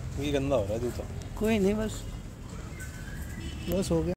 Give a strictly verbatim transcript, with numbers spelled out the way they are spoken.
ये गंदा हो रहा है जूता। कोई नहीं, बस बस हो गया।